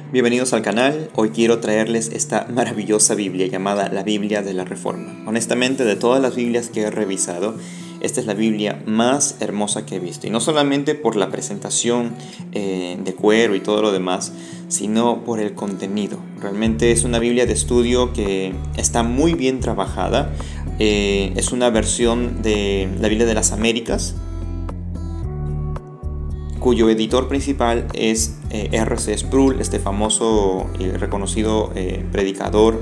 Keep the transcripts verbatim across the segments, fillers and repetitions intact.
Bienvenidos al canal. Hoy quiero traerles esta maravillosa Biblia llamada la Biblia de la Reforma. Honestamente, de todas las Biblias que he revisado, esta es la Biblia más hermosa que he visto. Y no solamente por la presentación eh, de cuero y todo lo demás, sino por el contenido. Realmente es una Biblia de estudio que está muy bien trabajada. Eh, es una versión de la Biblia de las Américas, cuyo editor principal es eh, R C Sproul, este famoso y reconocido eh, predicador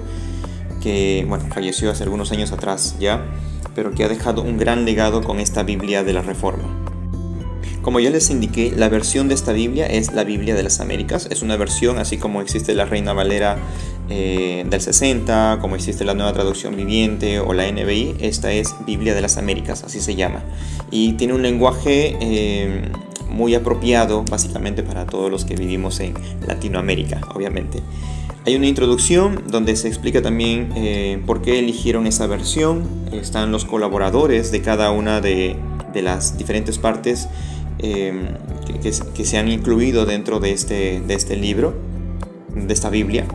que bueno, falleció hace algunos años atrás ya, pero que ha dejado un gran legado con esta Biblia de la Reforma. Como ya les indiqué, la versión de esta Biblia es la Biblia de las Américas. Es una versión, así como existe la Reina Valera eh, del sesenta, como existe la Nueva Traducción Viviente o la N B I, esta es Biblia de las Américas, así se llama. Y tiene un lenguaje eh, muy apropiado básicamente para todos los que vivimos en Latinoamérica, obviamente. Hay una introducción donde se explica también eh, por qué eligieron esa versión. Están los colaboradores de cada una de, de las diferentes partes eh, que, que, que se han incluido dentro de este, de este libro, de esta Biblia.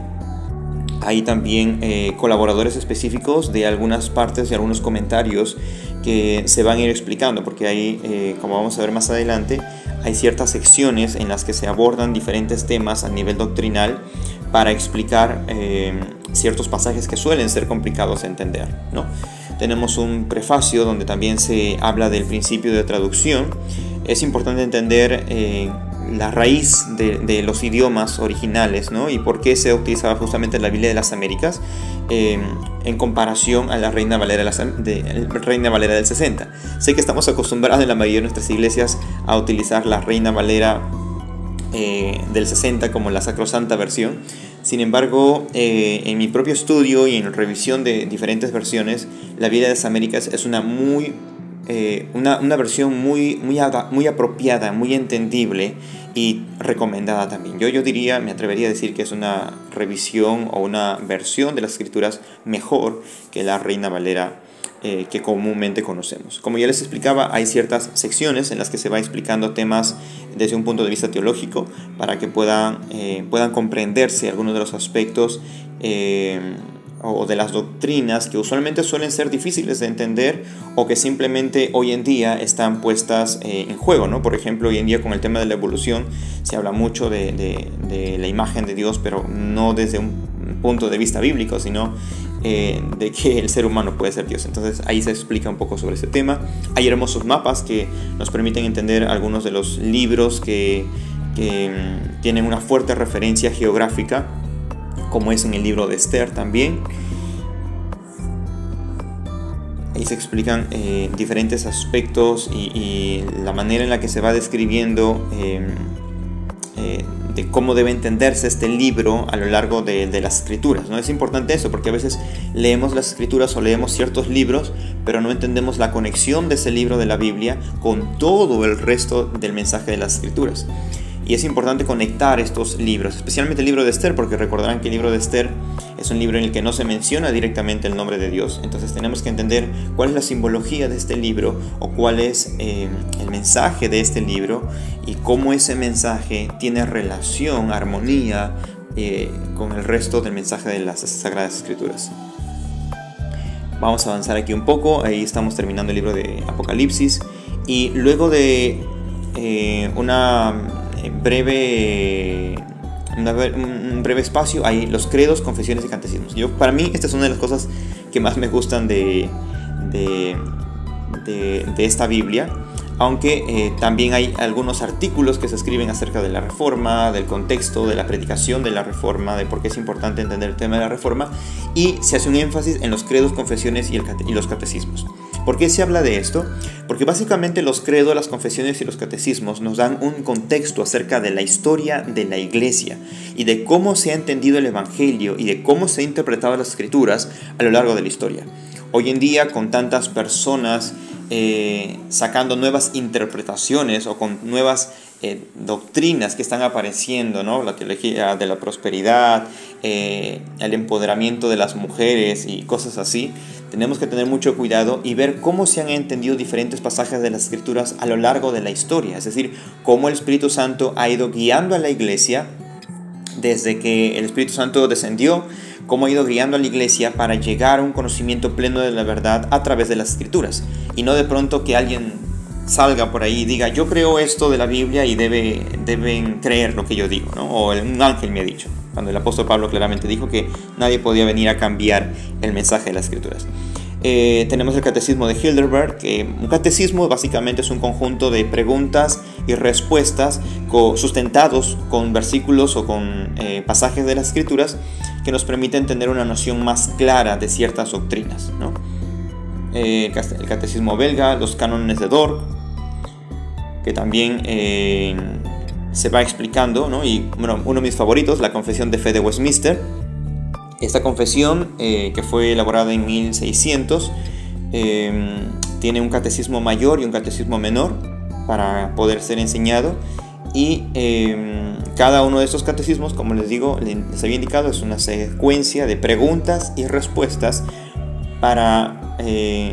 Hay también eh, colaboradores específicos de algunas partes y algunos comentarios que se van a ir explicando, porque hay, eh, como vamos a ver más adelante, hay ciertas secciones en las que se abordan diferentes temas a nivel doctrinal para explicar eh, ciertos pasajes que suelen ser complicados de entender, ¿no? Tenemos un prefacio donde también se habla del principio de traducción. Es importante entender eh, la raíz de, de los idiomas originales, ¿no? Y por qué se utilizaba justamente la Biblia de las Américas eh, en comparación a la Reina Valera, de, de, Reina Valera del sesenta. Sé que estamos acostumbrados en la mayoría de nuestras iglesias a utilizar la Reina Valera eh, del sesenta como la sacrosanta versión. Sin embargo, eh, en mi propio estudio y en revisión de diferentes versiones, la Biblia de las Américas es una muy Eh, una, una versión muy, muy, muy apropiada, muy entendible y recomendada también. Yo, yo diría, me atrevería a decir que es una revisión o una versión de las Escrituras mejor que la Reina Valera eh, que comúnmente conocemos. Como ya les explicaba, hay ciertas secciones en las que se va explicando temas desde un punto de vista teológico para que puedan, eh, puedan comprenderse algunos de los aspectos eh, o de las doctrinas que usualmente suelen ser difíciles de entender o que simplemente hoy en día están puestas eh, en juego, ¿no? Por ejemplo, hoy en día con el tema de la evolución se habla mucho de, de, de la imagen de Dios, pero no desde un punto de vista bíblico, sino eh, de que el ser humano puede ser Dios. Entonces ahí se explica un poco sobre ese tema. Hay hermosos mapas que nos permiten entender algunos de los libros que, que um, tienen una fuerte referencia geográfica, como es en el libro de Esther también. Ahí se explican eh, diferentes aspectos y, y la manera en la que se va describiendo eh, eh, de cómo debe entenderse este libro a lo largo de, de las escrituras, ¿no? Es importante eso porque a veces leemos las escrituras o leemos ciertos libros, pero no entendemos la conexión de ese libro de la Biblia con todo el resto del mensaje de las escrituras. Y es importante conectar estos libros, especialmente el libro de Esther, porque recordarán que el libro de Esther es un libro en el que no se menciona directamente el nombre de Dios. Entonces tenemos que entender cuál es la simbología de este libro o cuál es eh, el mensaje de este libro y cómo ese mensaje tiene relación, armonía eh, con el resto del mensaje de las Sagradas Escrituras. Vamos a avanzar aquí un poco. Ahí estamos terminando el libro de Apocalipsis y luego de eh, una breve una, un breve espacio hay los credos, confesiones y catecismos. Yo, para mí esta es una de las cosas que más me gustan de, de, de, de esta Biblia, aunque eh, también hay algunos artículos que se escriben acerca de la Reforma, del contexto, de la predicación de la Reforma, de por qué es importante entender el tema de la Reforma, y se hace un énfasis en los credos, confesiones y, el, y los catecismos. ¿Por qué se habla de esto? Porque básicamente los credos, las confesiones y los catecismos nos dan un contexto acerca de la historia de la Iglesia y de cómo se ha entendido el Evangelio y de cómo se han interpretado las Escrituras a lo largo de la historia. Hoy en día, con tantas personas eh, sacando nuevas interpretaciones o con nuevas eh, doctrinas que están apareciendo, ¿no? La teología de la prosperidad, eh, el empoderamiento de las mujeres y cosas así, tenemos que tener mucho cuidado y ver cómo se han entendido diferentes pasajes de las Escrituras a lo largo de la historia, es decir, cómo el Espíritu Santo ha ido guiando a la Iglesia desde que el Espíritu Santo descendió, cómo ha ido guiando a la iglesia para llegar a un conocimiento pleno de la verdad a través de las Escrituras. Y no de pronto que alguien salga por ahí y diga, yo creo esto de la Biblia y debe, deben creer lo que yo digo, ¿no? O un ángel me ha dicho, cuando el apóstol Pablo claramente dijo que nadie podía venir a cambiar el mensaje de las Escrituras. Eh, tenemos el catecismo de Heidelberg, que un catecismo básicamente es un conjunto de preguntas y respuestas co sustentados con versículos o con eh, pasajes de las Escrituras que nos permiten tener una noción más clara de ciertas doctrinas, ¿no? Eh, el catecismo belga, los cánones de Dort, que también eh, se va explicando, ¿no? Y bueno, uno de mis favoritos, la Confesión de Fe de Westminster. Esta confesión, eh, que fue elaborada en mil seiscientos, eh, tiene un catecismo mayor y un catecismo menor para poder ser enseñado, y eh, cada uno de estos catecismos, como les digo, les había indicado, es una secuencia de preguntas y respuestas para eh,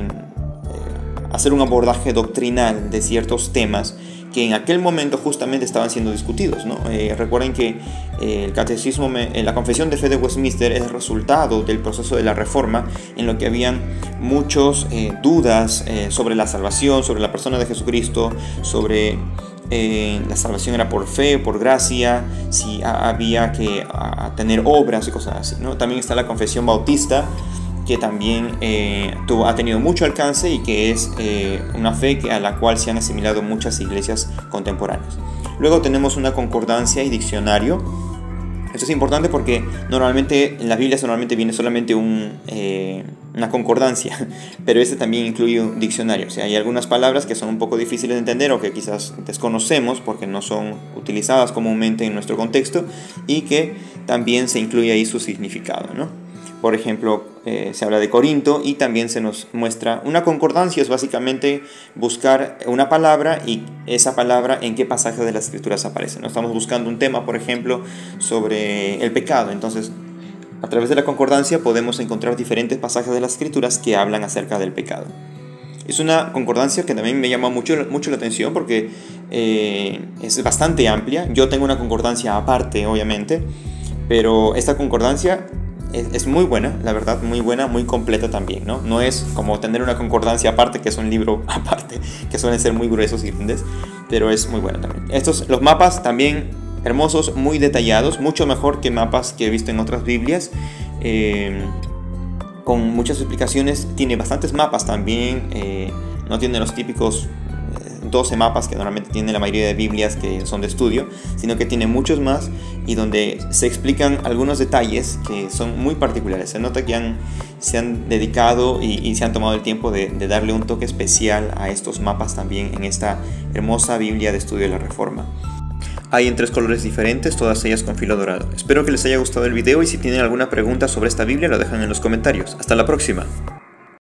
hacer un abordaje doctrinal de ciertos temas que en aquel momento justamente estaban siendo discutidos, ¿no? Eh, recuerden que eh, el catecismo, eh, la Confesión de Fe de Westminster es el resultado del proceso de la Reforma, en lo que habían muchas eh, dudas eh, sobre la salvación, sobre la persona de Jesucristo, sobre eh, la salvación era por fe, por gracia, si a, había que a, a tener obras y cosas así, ¿no? También está la Confesión Bautista, que también eh, tuvo, ha tenido mucho alcance y que es eh, una fe que, a la cual se han asimilado muchas iglesias contemporáneas. Luego tenemos una concordancia y diccionario. Esto es importante porque normalmente en las Biblias normalmente viene solamente un, eh, una concordancia, pero este también incluye un diccionario. O sea, hay algunas palabras que son un poco difíciles de entender o que quizás desconocemos porque no son utilizadas comúnmente en nuestro contexto, y que también se incluye ahí su significado, ¿no? Por ejemplo, eh, se habla de Corinto y también se nos muestra una concordancia. Es básicamente buscar una palabra y esa palabra en qué pasaje de las Escrituras aparece, ¿no? Estamos buscando un tema, por ejemplo, sobre el pecado. Entonces, a través de la concordancia podemos encontrar diferentes pasajes de las Escrituras que hablan acerca del pecado. Es una concordancia que también me llama mucho, mucho la atención porque eh, es bastante amplia. Yo tengo una concordancia aparte, obviamente, pero esta concordancia es muy buena, la verdad, muy buena, muy completa también, ¿no? No es como tener una concordancia aparte, que es un libro aparte, que suelen ser muy gruesos y grandes, pero es muy buena también. Estos, los mapas también hermosos, muy detallados, mucho mejor que mapas que he visto en otras Biblias, eh, con muchas explicaciones. Tiene bastantes mapas también, eh, no tiene los típicos doce mapas que normalmente tiene la mayoría de Biblias que son de estudio, sino que tiene muchos más y donde se explican algunos detalles que son muy particulares. Se nota que han, se han dedicado y, y se han tomado el tiempo de, de darle un toque especial a estos mapas también en esta hermosa Biblia de estudio de la Reforma. Hay en tres colores diferentes, todas ellas con filo dorado. Espero que les haya gustado el video y si tienen alguna pregunta sobre esta Biblia lo dejan en los comentarios. Hasta la próxima.